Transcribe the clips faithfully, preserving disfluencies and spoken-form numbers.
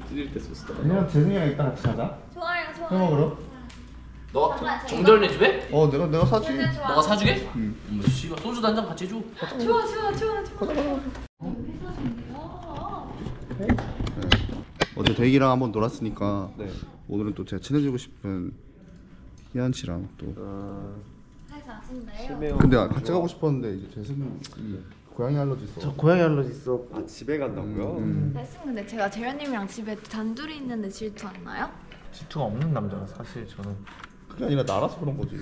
찔릴 때 소스 넣어. 그냥 재승이랑 이따 같이 자자. 좋아요, 좋아요. 해 먹으러. 너 정절네 집에? 어 내가 내가 사지. 진짜 좋아. 너가 사주게? 응. 음, 씨발 소주도 한 잔 같이 해줘. 좋아, 좋아, 좋아, 좋아. 네. 어제 대기랑 한번 놀았으니까 네. 오늘은 또 제가 친해지고 싶은 희한 씨랑 또. 살짝 아쉽네요. 근데 같이 가고 싶었는데 이제 재승이 고양이 알러지 있어. 저 고양이 알러지 있어. 아 집에 간다고요? 음. 레슨 근데 제가 재현님이랑 집에 단둘이 있는데 질투 안 나요? 질투가 없는 남자라 사실 저는. 그게 아니라 나라서 그런 거지.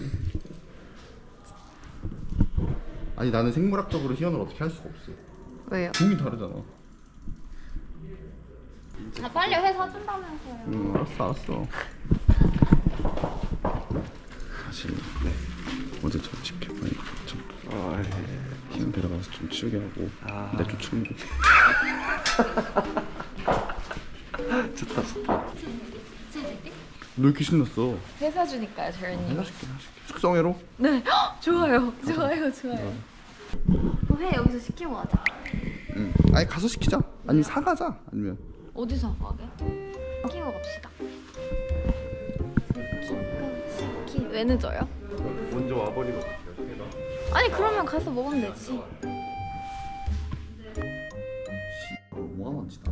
아니 나는 생물학적으로 희연을 어떻게 할 수가 없어. 왜요? 종이 다르잖아. 아 빨리 회 사준다면서요. 응 알았어 알았어. 사실 네 어제 저 집 개판이 좀 아 예. 희연 데려가서 좀 치우게 하고 아. 내 쫓아오는 거. 좋다 좋다. 너 이렇게 신났어? 회 사주니까요, 재현님. 해줄게 해줄게. 숙성회로? 네, 헉, 좋아요, 좋아요, 좋아요. 회 여기서 시키고 가자. 응. 아니 가서 시키자. 아니면 사가자. 아니면 어디서 가게? 시키고 갑시다. 시키고 시키. 왜 늦어요? 먼저 와버리면 어떡해요? 아니 그러면 가서 먹으면 되지. 뭐가 많지다.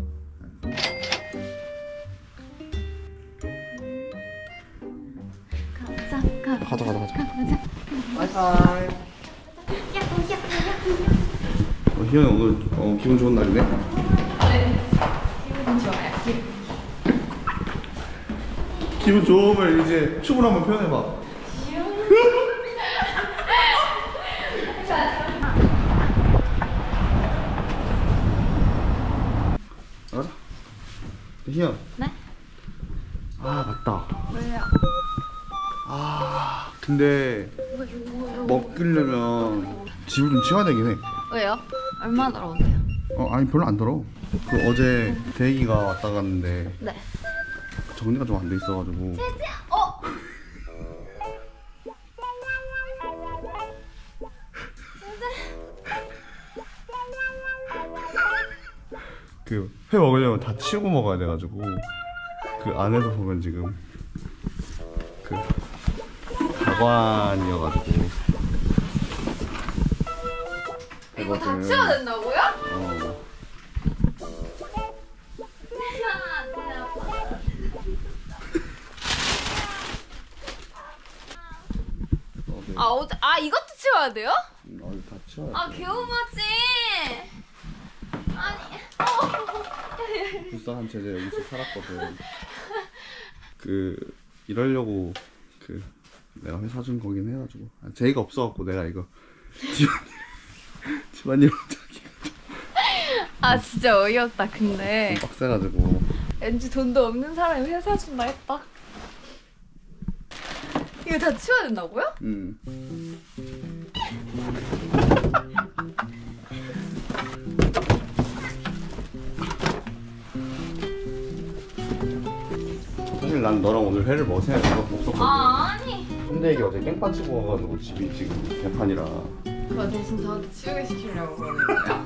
가자, 가. 가자 가자 가자. 가자. 바이바이. 야호, 야호, 야호. 어, 희연이 오늘 어, 기분 좋은 날이네. 네. 기분 좋아요. 기분. 기분 좋으면 이제 춤을 한번 표현해봐. 가자. 희연. 네? 아 맞다. 왜요? 아 근데 왜요? 먹으려면 집을 좀 치워야 되긴 해. 왜요? 얼마나 더러운데요? 어 아니 별로 안 더러. 그 어제 대기가 왔다 갔는데 네. 정리가 좀 안 돼 있어가지고. 어? 그 회 먹으려면 다 치우고 먹어야 돼가지고 그 안에서 보면 지금 그 가관이어가지고 이거 다 되거든. 치워야 된다고요? 어. 어, 네. 아 어제 아 이것도 치워야 돼요? 음, 어, 다 치워야 돼. 아 개오마지. 아니. 어. 불쌍한 제재 여기서 살았거든. 그 이러려고 그 내가 회 사준 거긴 해가지고 아, 제의가 없어갖고 내가 이거 집안 집안일 자기가 아 진짜 어이없다. 근데 좀 빡세가지고. 왠지 돈도 없는 사람이 회 사준다 했다. 이거 다 치워야 된다고요? 음. 사실 난 너랑 오늘 회를 먹을 생각이 없었거든. 아 아니. 근데 이게 어제 깽판 치고 와가지고 집이 지금 개판이라. 그거 대신 저한테 치우게 시키려고 그러는 거예요?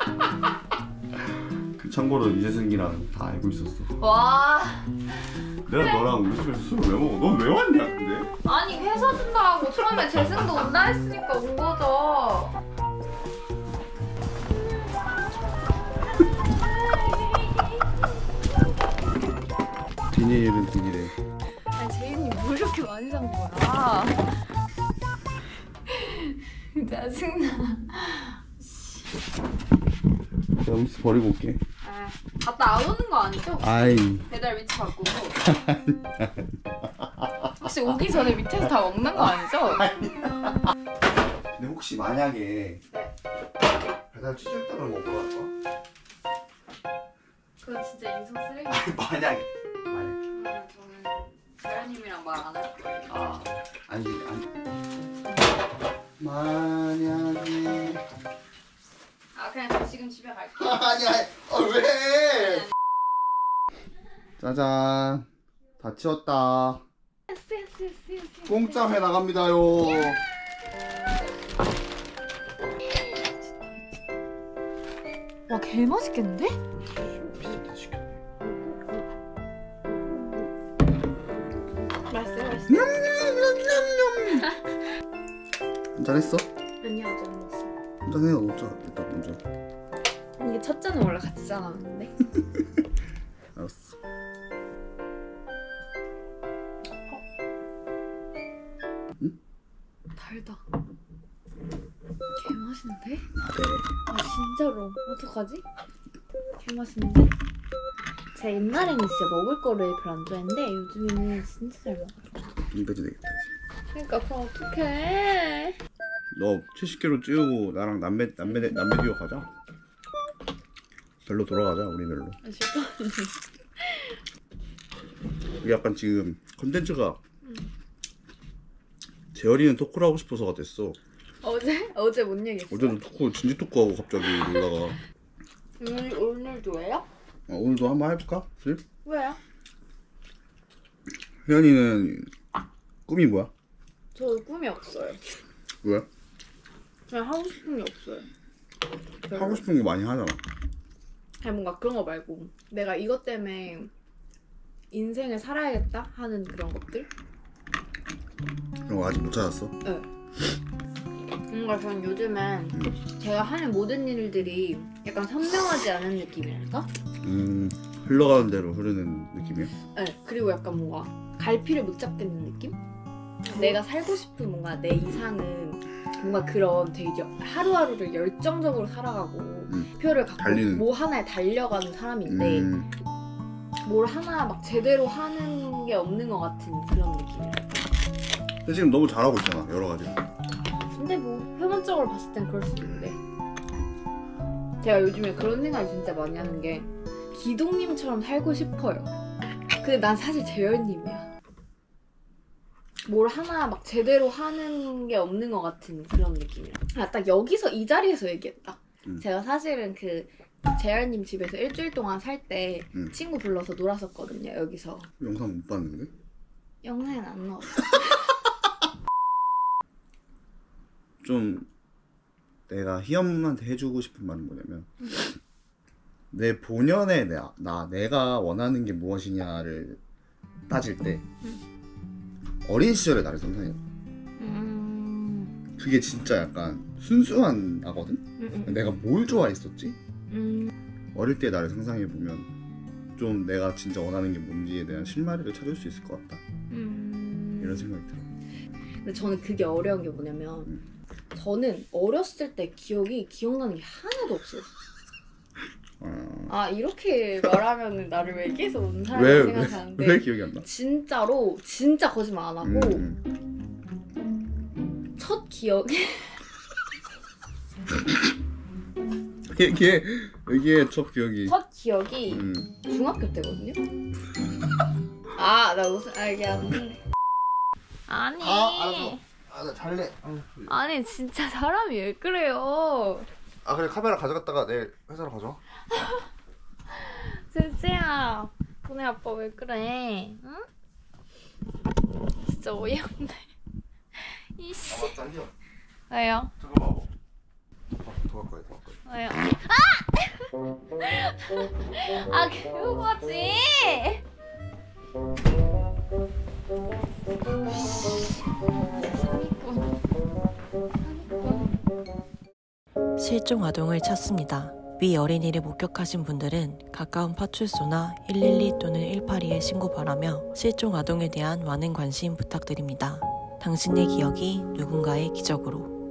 그 참고로 이재승이랑 다 알고 있었어. 와. 내가 너랑 우리 집에서 술을 왜 먹어? 넌 왜 왔냐 근데? 아니 회 사준다 하고 처음에 재승도 온다 했으니까 온 거죠. 디니엘은 디니래. 아니 재윤이 뭘 이렇게 많이 산 거야? 짜증나. 내가 음식 버리고 올게. 아, 갔다 안 오는 거 아니죠? 아이. 배달 위치 바꾸고. 혹시 오기 전에 밑에서 다 먹는 거 아니죠? 근데 혹시 만약에 네. 배달 취소했다면 뭐 할까? 그거 진짜 인성 쓰레기. 아니 만약에. 만약. 그러면 저는 재현님이랑 말 안 할 거예요. 아 아니 아니. 만약에. 아 그냥 저 지금 집에 갈게요. 아니 아니. 아 왜? 짜잔. 다 치웠다. 공짜 회 나갑니다요. 와 개 맛있겠는데? 비슷하게 시켰네. 한잔 했어? 아니요 아직 안 먹었어. 한잔 해요. 먹자. 일단 먼저. 이게 첫 잔은 원래 같이 짜놨는데. 알았어. 달다. 개 맛있는데? 아, 네. 아 진짜로 어떡하지? 개 맛있는데? 제가 옛날에는 진짜 먹을 거를 별로 안 좋아했는데 요즘에는 진짜 잘 먹어요. 눈까지 되겠다 이제. 그러니까 그럼 어떡해? 너 칠십 킬로그램 찌우고 나랑 남매 남매 남매 듀오 가자. 별로 돌아가자 우리 별로. 아 싫다. 우리 약간 지금 컨텐츠가 재열이는 토크를 하고 싶어서가 됐어. 어제? 어제 뭔 얘기했어? 어제도 토크 진지 토크하고 갑자기 놀다가 오늘, 오늘도 왜요? 어, 오늘도 한번 해볼까? 그래? 왜요? 혜연이는 꿈이 뭐야? 저 꿈이 없어요. 왜? 그냥 하고 싶은 게 없어요. 별로. 하고 싶은 게 많이 하잖아. 아니 뭔가 그런 거 말고 내가 이것 때문에 인생을 살아야겠다 하는 그런 것들? 그런 거 아직 못 찾았어? 네. 뭔가 저는 요즘엔 제가 하는 모든 일들이 약간 선명하지 않은 느낌이랄까? 음 흘러가는 대로 흐르는 느낌이야? 네. 그리고 약간 뭔가 갈피를 못 잡겠는 느낌? 내가 살고 싶은 뭔가 내 이상은 뭔가 그런 되게 여- 하루하루를 열정적으로 살아가고 음. 표를 갖고 달리는. 뭐 하나에 달려가는 사람인데 음, 뭘 하나 막 제대로 하는 게 없는 것 같은 그런 느낌이랄까? 근데 지금 너무 잘하고 있잖아 여러 가지. 근데 뭐 표면적으로 봤을 땐 그럴 수도 있는데 제가 요즘에 그런 생각을 진짜 많이 하는 게 기동님처럼 살고 싶어요. 근데 난 사실 재열님이야. 뭘 하나 막 제대로 하는 게 없는 것 같은 그런 느낌이야. 아, 딱 여기서 이 자리에서 얘기했다. 음. 제가 사실은 그 재열님 집에서 일주일 동안 살 때 음. 친구 불러서 놀았었거든요. 여기서 영상 못 봤는데? 영상엔 안 넣었어. 좀 내가 희엄한테 해주고 싶은 말은 뭐냐면 내 본연의 나, 나 내가 원하는 게 무엇이냐를 따질 때 어린 시절의 나를 상상해. 음... 그게 진짜 약간 순수한 나거든? 음, 음, 내가 뭘 좋아했었지? 음. 어릴 때 나를 상상해 보면 좀 내가 진짜 원하는 게 뭔지에 대한 실마리를 찾을 수 있을 것 같다. 음... 이런 생각이 들어. 근데 저는 그게 어려운 게 뭐냐면 음. 저는 어렸을 때 기억이 기억나는 게 하나도 없어요. 어... 아 이렇게 말하면 나를 외계에서 온 왜, 사람이 왜, 생각하는데 왜 기억이 안 나? 진짜로 진짜 거짓말 안 하고 음, 음. 첫 기억이 이게, 이게, 이게 첫 기억이 첫 기억이 음. 중학교 때거든요. 아 나 무슨 아 이게 안 돼. 아니 아, 나 잘래. 아니 진짜 사람이 왜 그래요? 아, 그래, 카메라 가져갔다가 내일 회사로 가져와. 진짜야. 너네 아빠 왜 그래? 응? 진짜 어이없네. 이씨. 아, 잘려. 왜요? 잠깐만 와봐. 더 가까이, 더 가까이. 왜요? 아! 아 그거지. 사기꾼. 사기꾼. 실종 아동을 찾습니다. 위 어린이를 목격하신 분들은 가까운 파출소나 일일이 또는 일팔이에 신고 바라며 실종 아동에 대한 많은 관심 부탁드립니다. 당신의 기억이 누군가의 기적으로.